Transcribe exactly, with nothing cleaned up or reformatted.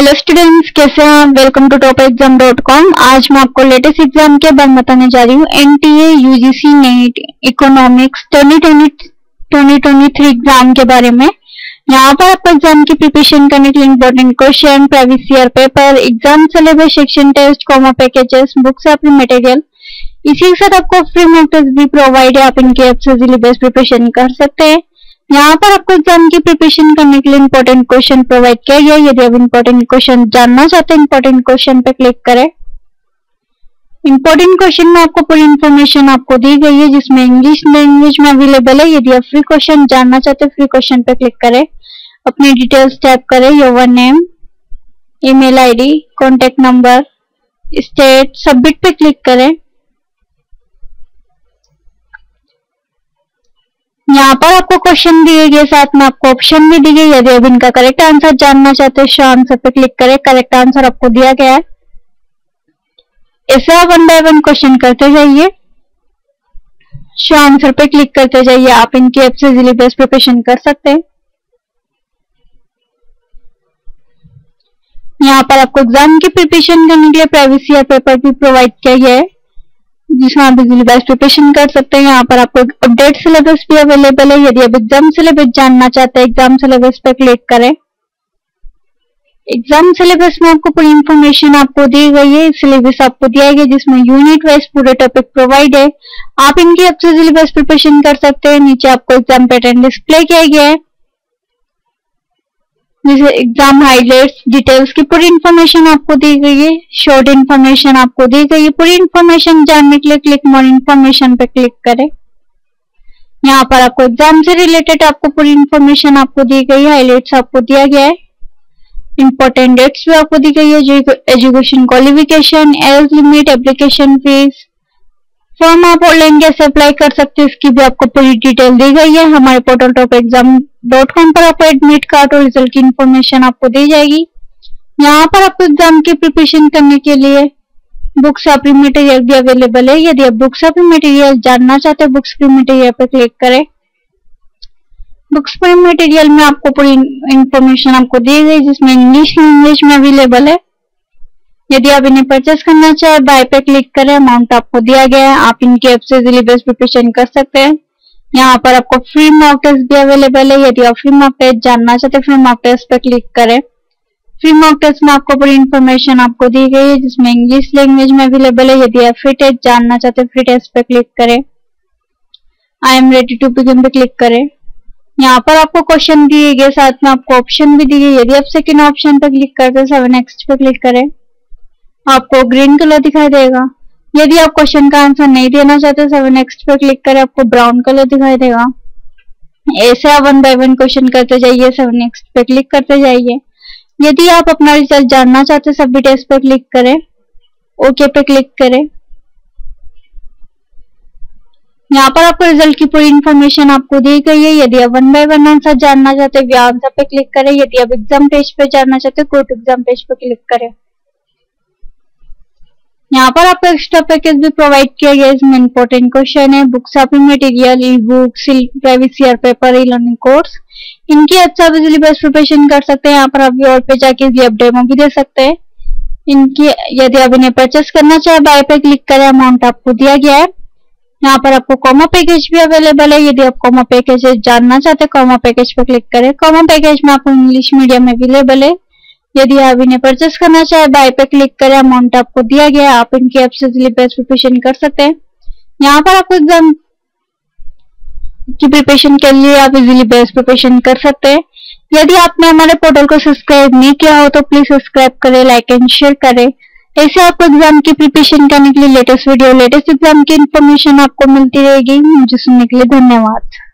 Hello students, कैसे हैं आप? Welcome to top exam dot com. आज मैं आपको लेटेस्ट एग्जाम के बारे में बताने जा रही हूँ। NTA UGC NET economics twenty twenty three exam के बारे में। यहाँ पर आपको एग्जाम की प्रिपरेशन करने के लिए important question, previous year paper, exam syllabus, section test, combo packages, books अपनी मटेरियल, इसी के साथ आपको फ्री मॉक टेस्ट भी प्रोवाइड है। आप इनके ऐप से इजीली बेस्ट प्रिपरेशन कर सकते हैं। यहाँ पर आपको एग्जाम की प्रिपरेशन करने के लिए इंपॉर्टेंट क्वेश्चन प्रोवाइड किया गया है। यदि आप इंपॉर्टेंट क्वेश्चन जानना चाहते हैं, इंपॉर्टेंट क्वेश्चन पे क्लिक करें। इंपॉर्टेंट क्वेश्चन में आपको पूरी इंफॉर्मेशन आपको दी गई है, जिसमें इंग्लिश लैंग्वेज में अवेलेबल है। यदि आप फ्री क्वेश्चन जानना चाहते हैं, फ्री क्वेश्चन पे क्लिक करें, अपनी डिटेल्स टाइप करें, your name, email ID, contact number, state, submit पे क्लिक करें। यहाँ पर आपको क्वेश्चन दिए गए, साथ में आपको ऑप्शन भी दी गई। यदि आप इनका करेक्ट आंसर जानना चाहते हैं, शो आंसर पे क्लिक करें। करेक्ट आंसर आपको दिया गया है। ऐसे आप वन बाय वन क्वेश्चन करते जाइए, शो आंसर पे क्लिक करते जाइए। आप इनकी ऐप से इजीली बेस्ट प्रिपरेशन कर सकते हैं। यहाँ पर आपको एग्जाम की प्रिपरेशन करने के लिए प्रीवियस ईयर पेपर भी प्रोवाइड किया गया है, जिसमें आप इजीली बेस्ट प्रिपरेशन कर सकते हैं। यहाँ पर आपको अपडेट सिलेबस भी अवेलेबल है। यदि आप एग्जाम सिलेबस जानना चाहते हैं, एग्जाम सिलेबस पे क्लिक करें। एग्जाम सिलेबस में आपको पूरी इंफॉर्मेशन आपको दी गई है। सिलेबस आपको दिया गया, जिसमें यूनिट वाइज पूरे टॉपिक प्रोवाइड है। आप इनकी ऐप से इजीली बेस्ट प्रिपरेशन कर सकते हैं। नीचे आपको एग्जाम पैटर्न डिस्प्ले किया गया है, जैसे एग्जाम हाइलाइट्स, डिटेल्स की पूरी इंफॉर्मेशन आपको दी गई है। शॉर्ट इंफॉर्मेशन आपको दी गई है। पूरी इंफॉर्मेशन जानने के लिए क्लिक मोर इंफॉर्मेशन पे क्लिक करें। यहाँ पर आपको एग्जाम से रिलेटेड आपको पूरी इंफॉर्मेशन आपको दी गई है। हाइलाइट्स आपको दिया गया है। इंपॉर्टेंट डेट्स भी आपको दी गई है, जो education qualification, age limit, application fees, form आप ऑनलाइन कैसे अप्लाई कर सकते हैं, इसकी भी आपको पूरी डिटेल दी गई है। हमारे portal top exam dot com पर आपको एडमिट कार्ड और रिजल्ट की इंफॉर्मेशन आपको दी जाएगी। यहाँ पर आपको एग्जाम की प्रिपरेशन करने के लिए बुक्स फ्री मटेरियल भी अवेलेबल है। यदि आप बुक्स फ्री मटेरियल जानना चाहते हैं, बुक्स फ्री मटेरियल पर क्लिक करें। बुक्स फ्री मटेरियल में आपको पूरी इंफॉर्मेशन आपको दी गई, जिसमें इंग्लिश लैंग्वेज में अवेलेबल है। यदि आप इन्हें परचेस करना चाहे, बाय पे क्लिक करें। अमाउंट आपको दिया गया है। आप इनकी ऐप से इजीली बेस्ट प्रिपरेशन कर सकते हैं। यहाँ पर आपको फ्री मॉक टेस्ट भी अवेलेबल है। यदि आप फ्री मॉक टेस्ट जानना चाहते हैं, फ्री मॉक टेस्ट पे क्लिक करें। फ्री मॉक टेस्ट में आपको पूरी इंफॉर्मेशन आपको दी गई है, जिसमें इंग्लिश लैंग्वेज में अवेलेबल है। यदि आप फ्री टेस्ट जानना चाहते हैं, फ्री टेस्ट पे क्लिक करें। I am ready to begin पे क्लिक करें। यहाँ पर आपको क्वेश्चन दिए गए, साथ में आपको ऑप्शन भी दी गई। यदि आप सेकेंड ऑप्शन पे क्लिक करते हैं, सेवन नेक्स्ट पे क्लिक करें, आपको ग्रीन कलर दिखाई देगा। यदि आप क्वेश्चन का आंसर नहीं देना चाहते, सेवन नेक्स्ट पे क्लिक करें, आपको ब्राउन कलर दिखाई देगा। ऐसे आप वन बाय वन क्वेश्चन करते जाइए, सेवन नेक्स्ट पे क्लिक करते जाइए। यदि आप अपना रिजल्ट जानना चाहते हैं, सबमिट टेस्ट पे क्लिक करें, ओके पे क्लिक करें। यहाँ पर आपको रिजल्ट की पूरी इंफॉर्मेशन आपको दी गई है। यदि आप वन बाय वन आंसर जानना चाहते हैं, व्यू आंसर पे क्लिक करें। यदि आप एग्जाम पेज पे जानना चाहते हैं, गो टू एग्जाम पेज पे क्लिक करें। यहाँ पर आपको एक्स्ट्रा पैकेज भी प्रोवाइड किया गया है। इसमें इंपॉर्टेंट क्वेश्चन है, books free material, e books, previous year paper, e learning course, इनकी अच्छा इजीली बेस्ट प्रिपरेशन कर सकते हैं। यहाँ पर आप और पे जाके इजीली आप डेमो भी दे सकते हैं इनकी। यदि आप इन्हें परचेस करना चाहे, बाय पे क्लिक करें। अमाउंट आपको दिया गया है। यहाँ पर आपको कॉमा पैकेज भी अवेलेबल है। यदि आप कॉमा पैकेज जानना चाहते हैं, कॉमा पैकेज पे क्लिक करें। कॉमा पैकेज में आपको इंग्लिश मीडियम में अवेलेबल है। यदि आप इन्हें परचेस करना चाहे, बाय पे क्लिक करें। अमाउंट आपको दिया गया है। आप इनकी ऐप से इजीली बेस्ट प्रिपरेशन कर सकते हैं। यहाँ पर आपको एग्जाम की प्रिपरेशन के लिए आप इजीली बेस्ट प्रिपरेशन कर सकते हैं। यदि आपने हमारे पोर्टल को सब्सक्राइब नहीं किया हो, तो प्लीज सब्सक्राइब करें, लाइक एंड शेयर करें। ऐसे आपको एग्जाम की प्रिपरेशन करने के लिए लेटेस्ट वीडियो, लेटेस्ट एग्जाम की इंफॉर्मेशन आपको मिलती रहेगी। मुझे सुनने के लिए धन्यवाद।